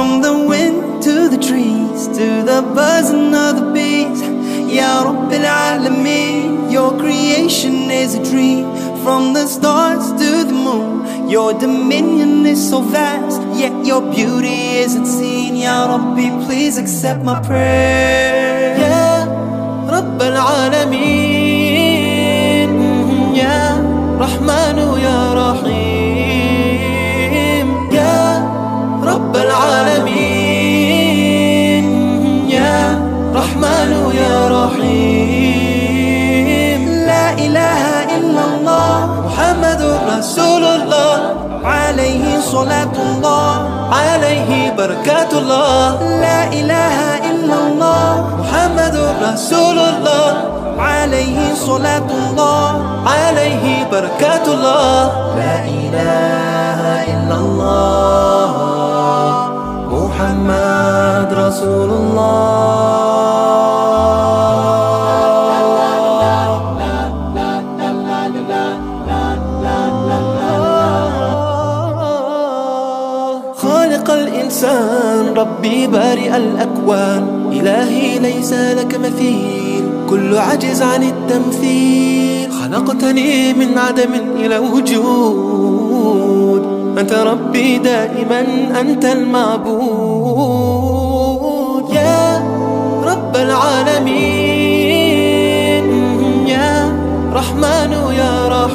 From the wind to the trees, to the buzzing of the bees, Ya Rabbil Alameen, your creation is a dream. From the stars to the moon, your dominion is so vast, yet your beauty isn't seen. Ya Rabbi, please accept my prayer. Ya Rabbil Alameen, Ya Rahmanu Ya Rahim, Ya Rabbil Alameen, Ya Rahmanu Ya Rahim. La ilaha illallah Muhammadur Rasulullah, alayhi salatullah, alayhi barakatullah. La ilaha illallah Muhammadur Rasulullah, alayhi salatullah, alayhi barakatullah. La ilaha illallah Muhammad Rasulullah. خالق الإنسان ربي بارئ الأكوان، إلهي ليس لك مثيل، كل عجز عن التمثيل. خلقتني من عدم إلى وجود، أنت ربي دائما أنت المعبود. يا رب العالمين، يا رحمن يا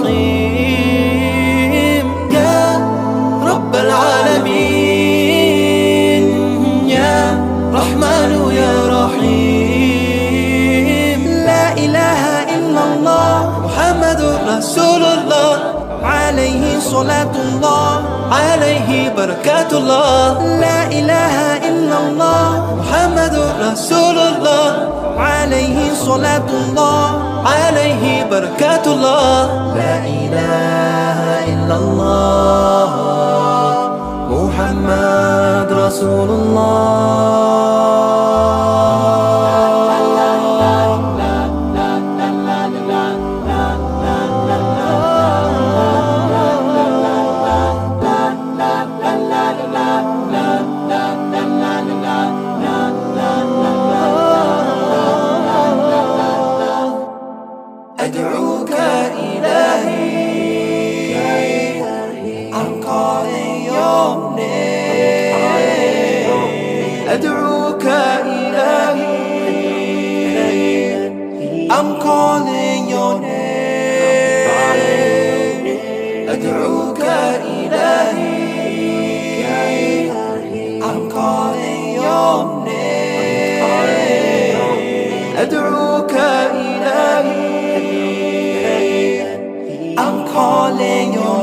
رحيم، يا رب العالمين، يا رحمن يا رحيم. لا إله إلا الله محمد رسول الله، عليه صلاة الله، عليه بركات الله. لا إله إلا الله محمد رسول الله، عليه صلاة الله، عليه بركات الله. لا إله إلا الله محمد رسول الله. أدعوك إلهي، I'm calling your name. أدعوك إلهي، I'm calling your name. أدعوك إلهي، I'm calling your name. أدعوك إلهي، I'm calling your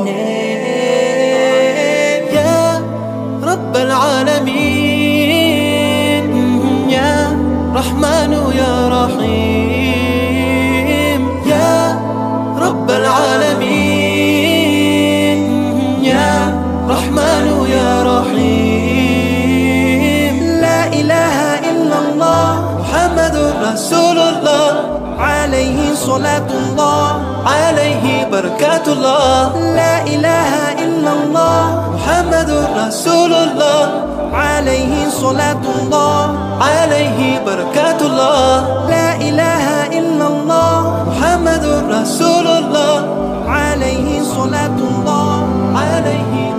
name. يا رب العالمين، يا رحمن يا رحيم، يا رب العالمين، يا رحمن يا رحيم. لا إله إلا الله محمد رسول الله، عليه صلاة الله، عليه بركات الله. لا إله إلا الله محمد رسول الله، عليه صلاة الله، عليه بركات الله. لا إله إلا الله محمد رسول الله، عليه صلاة الله، عليه